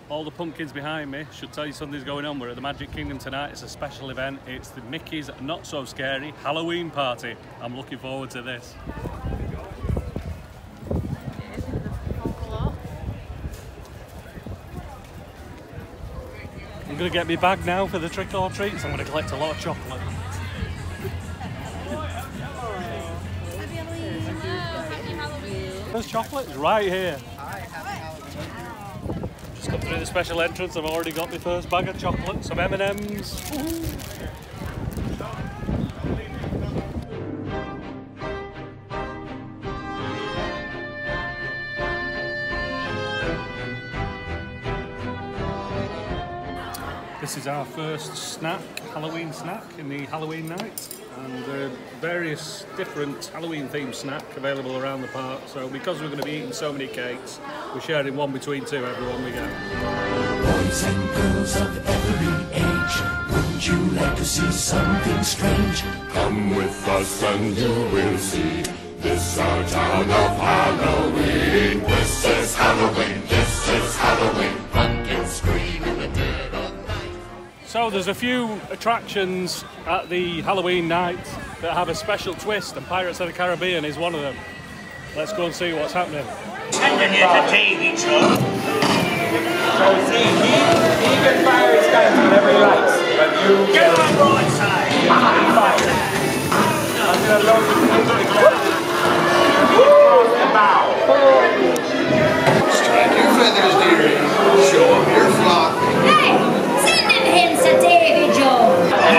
all the pumpkins behind me should tell you something's going on. We're at the Magic Kingdom tonight. It's a special event. It's the Mickey's Not So Scary Halloween Party. I'm looking forward to this. I'm going to get my bag now for the trick or treats. I'm going to collect a lot of chocolate. There's chocolate right here. Just come through the special entrance. I've already got my first bag of chocolate, some M&Ms. This is our first snack, Halloween snack in the Halloween night, and various different Halloween themed snack available around the park. So because we're going to be eating so many cakes, we're sharing one between two everyone we get. Boys and girls of every age, wouldn't you like to see something strange? Come with us and you will see. This our town of Halloween. This is Halloween. This is Halloween. Pumpkins scream in the dead of night. So there's a few attractions at the Halloween night that have a special twist, and Pirates of the Caribbean is one of them. Let's go and see what's happening. Tending you to Davy Joe. So see, he can fire his guns whenever he likes, but you get on broadside. I'm gonna load the bow. Strike your feathers, dearie. Show up your flock. Hey, send them hints to Davy Joe.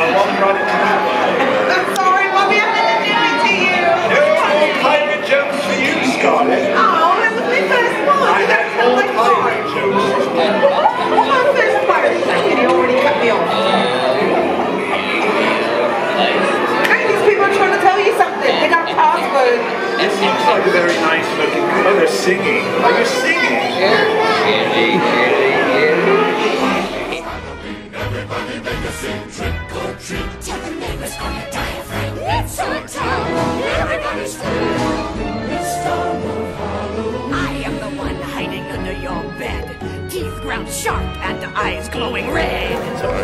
I'm sorry, Bobby, I didn't do it to you. No pirate jokes for you, Scarlett. Oh, that was my first one. I had more pirate jokes. My first pirate. He already cut me off. Hey, these people are trying to tell you something. They got a password. This looks like a very nice looking girl. They're singing. Are you singing? Everybody make a sing, trick or treat. Tell the neighbors on your diaphragm. It's our town. Everybody's free. This town of Halloween. I am the one hiding under your bed. Teeth ground sharp and eyes glowing red.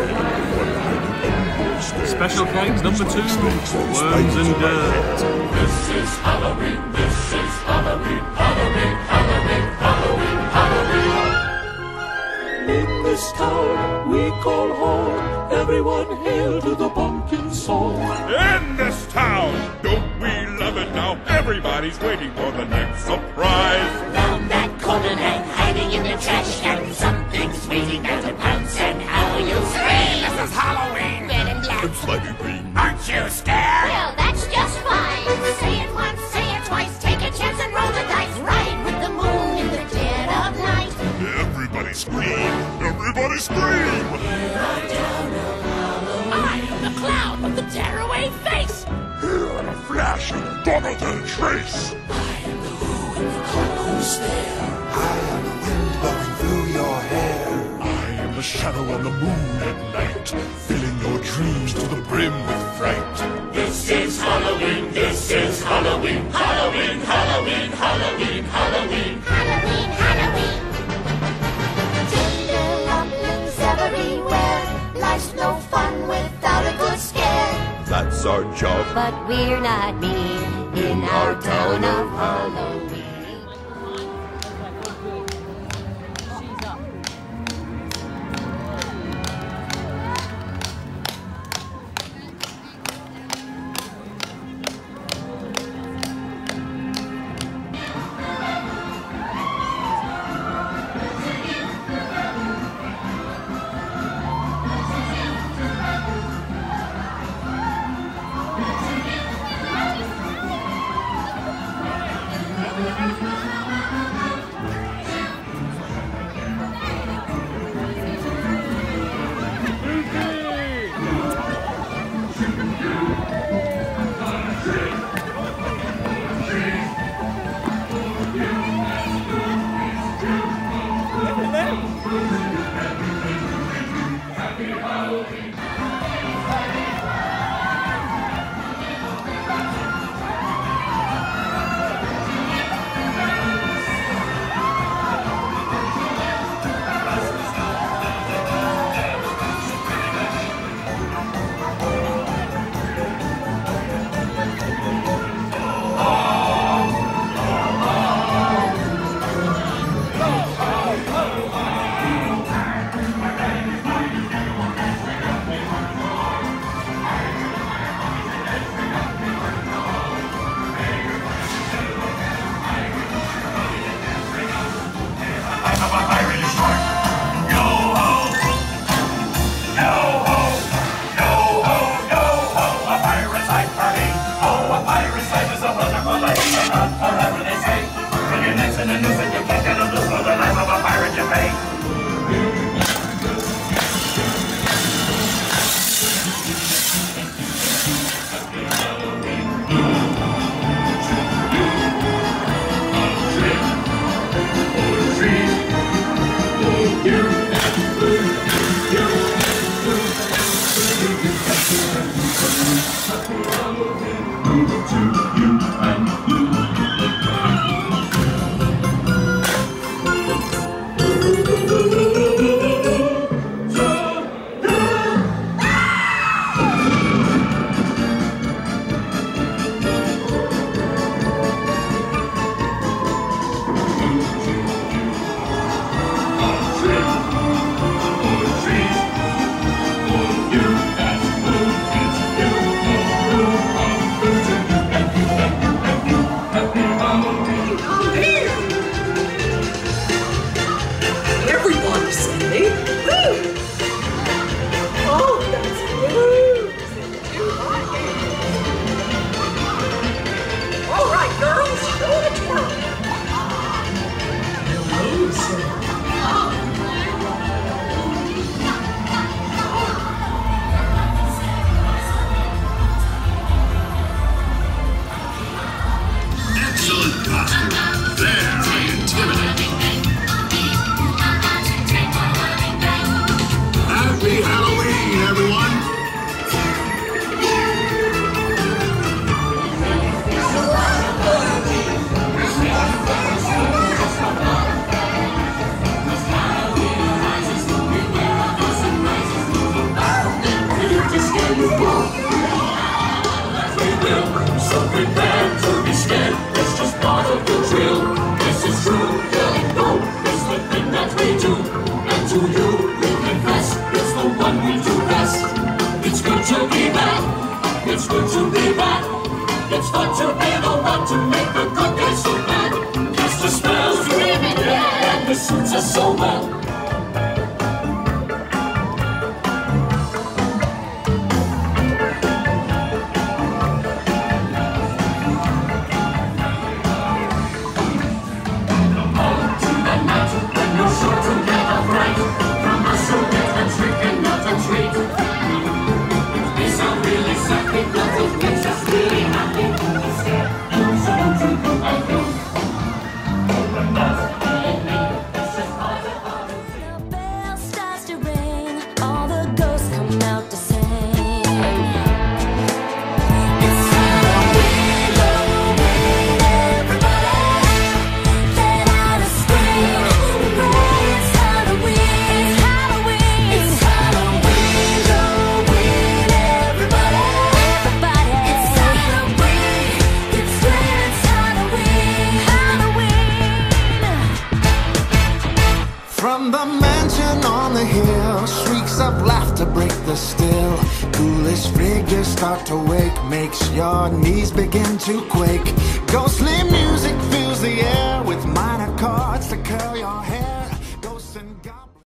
Special cakes number 2, worms and dirt. This is Halloween. This is Halloween. Halloween. Halloween. Halloween. Halloween. In this town we call home. Everyone hail to the pumpkin song. In this town, don't we love it now? Everybody's waiting for the next surprise. Found that corner and hiding in the trash can. Something's waiting there to pounce and how you scream. This is Halloween. Red and black. And slimy green. Aren't you scared? Well, that's just fine. Say it once, say it twice. Take a chance and roll the dice. Ride with the moon in the dead of night. Everybody scream. Everybody scream. I am the clown with the tearaway face. Here in a flash and gone without a trace. I am the who in the hollow stare. I am the wind blowing through your hair. I am the shadow on the moon at night, filling your dreams to the brim with fright. This is Halloween. This is Halloween. Halloween. Halloween. Halloween. Halloween. Halloween, Halloween. Gender rumblings everywhere. Life's no fun without a good scare. That's our job. But we're not mean in our town of Halloween. From the mansion on the hill, shrieks of laughter break the still. Ghoulish figures start to wake, makes your knees begin to quake. Ghostly music fills the air with minor chords to curl your hair.